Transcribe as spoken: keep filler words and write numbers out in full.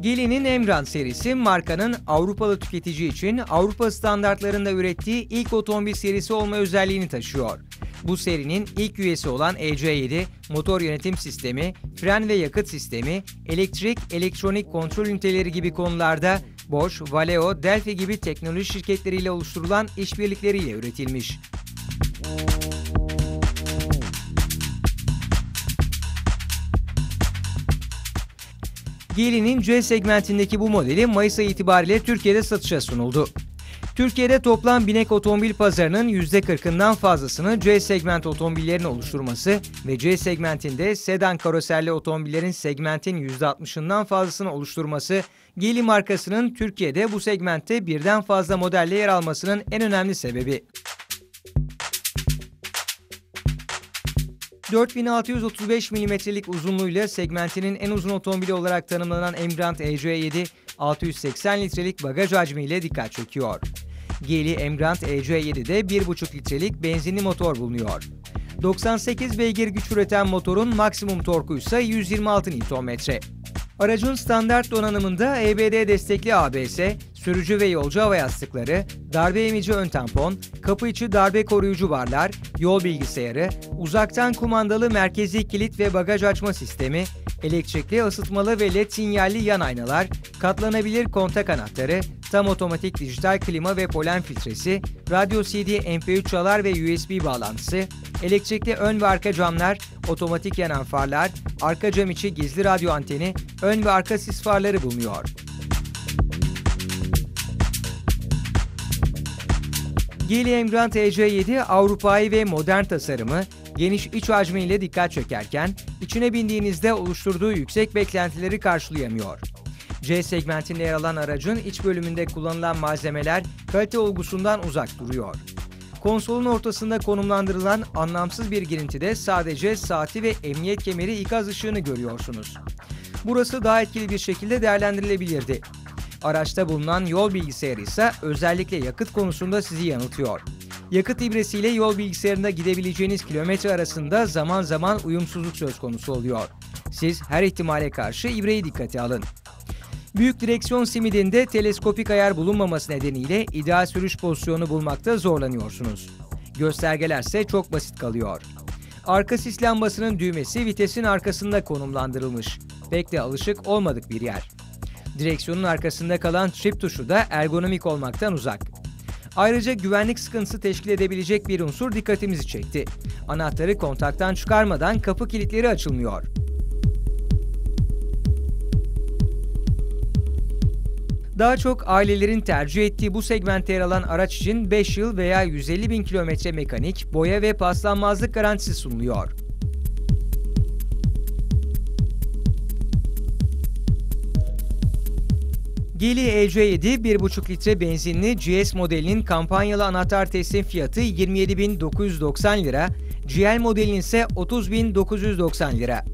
Geely'nin Emgrand serisi markanın Avrupalı tüketici için Avrupa standartlarında ürettiği ilk otomobil serisi olma özelliğini taşıyor. Bu serinin ilk üyesi olan E C yedi, motor yönetim sistemi, fren ve yakıt sistemi, elektrik, elektronik kontrol üniteleri gibi konularda Bosch, Valeo, Delphi gibi teknoloji şirketleriyle oluşturulan işbirlikleriyle üretilmiş. Geely'nin C segmentindeki bu modeli Mayıs ayı itibariyle Türkiye'de satışa sunuldu. Türkiye'de toplam binek otomobil pazarının yüzde kırkından fazlasını C segment otomobillerin oluşturması ve C segmentinde sedan karoserli otomobillerin segmentin yüzde altmışından fazlasını oluşturması, Geely markasının Türkiye'de bu segmentte birden fazla modelle yer almasının en önemli sebebi. dört bin altı yüz otuz beş milimetrelik uzunluğuyla segmentinin en uzun otomobili olarak tanımlanan Emgrand E C yedi, altı yüz seksen litrelik bagaj hacmiyle dikkat çekiyor. Geely Emgrand E C yedi'de bir buçuk litrelik benzinli motor bulunuyor. doksan sekiz beygir güç üreten motorun maksimum torku ise yüz yirmi altı newton metre. Aracın standart donanımında E B D destekli A B S, sürücü ve yolcu hava yastıkları, darbe emici ön tampon, kapı içi darbe koruyucu barlar, yol bilgisayarı, uzaktan kumandalı merkezi kilit ve bagaj açma sistemi, elektrikli ısıtmalı ve led sinyalli yan aynalar, katlanabilir kontak anahtarı, tam otomatik dijital klima ve polen filtresi, radyo C D, M P üç çalar ve U S B bağlantısı, elektrikli ön ve arka camlar, otomatik yanan farlar, arka cam içi gizli radyo anteni, ön ve arka sis farları bulunuyor. Geely Emgrand E C yedi Avrupa'yı ve modern tasarımı, geniş iç hacmiyle dikkat çekerken, içine bindiğinizde oluşturduğu yüksek beklentileri karşılayamıyor. C segmentinde yer alan aracın iç bölümünde kullanılan malzemeler kalite olgusundan uzak duruyor. Konsolun ortasında konumlandırılan anlamsız bir girintide sadece saati ve emniyet kemeri ikaz ışığını görüyorsunuz. Burası daha etkili bir şekilde değerlendirilebilirdi. Araçta bulunan yol bilgisayarı ise özellikle yakıt konusunda sizi yanıltıyor. Yakıt ibresiyle yol bilgisayarında gidebileceğiniz kilometre arasında zaman zaman uyumsuzluk söz konusu oluyor. Siz her ihtimale karşı ibreyi dikkate alın. Büyük direksiyon simidinde teleskopik ayar bulunmaması nedeniyle ideal sürüş pozisyonu bulmakta zorlanıyorsunuz. Göstergelerse çok basit kalıyor. Arka sis lambasının düğmesi vitesin arkasında konumlandırılmış. Pek de alışık olmadık bir yer. Direksiyonun arkasında kalan trip tuşu da ergonomik olmaktan uzak. Ayrıca güvenlik sıkıntısı teşkil edebilecek bir unsur dikkatimizi çekti. Anahtarı kontaktan çıkarmadan kapı kilitleri açılmıyor. Daha çok ailelerin tercih ettiği bu segmentte yer alan araç için beş yıl veya yüz elli bin kilometre mekanik, boya ve paslanmazlık garantisi sunuluyor. Geely E C yedi bir buçuk litre benzinli G S modelinin kampanyalı anahtar teslim fiyatı yirmi yedi bin dokuz yüz doksan lira, G L modelinin ise otuz bin dokuz yüz doksan lira.